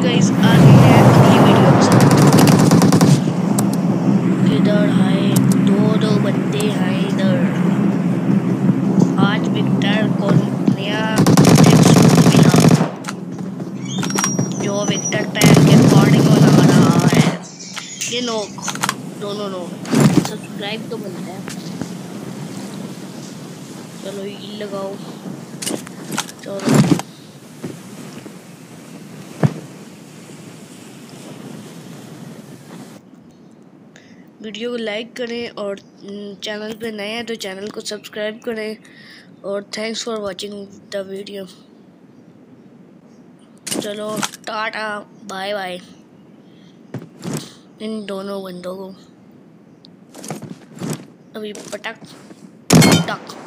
Guys आ गए हैं अगली वीडियो के साथ। किधर है दो बंदे हैं इधर। आज विक्टर को नया एक सूट मिला जो विक्टर पहन के रिकॉर्डिंग बना रहा है। ये लोग दोनों लोग सब्सक्राइब तो बनता है। चलो ये लगाओ। चलो वीडियो को लाइक करें और चैनल पे नए हैं तो चैनल को सब्सक्राइब करें और thanks for watching the video. चलो टाटा बाय बाय इन दोनों बंदों को। अभी पटक टक।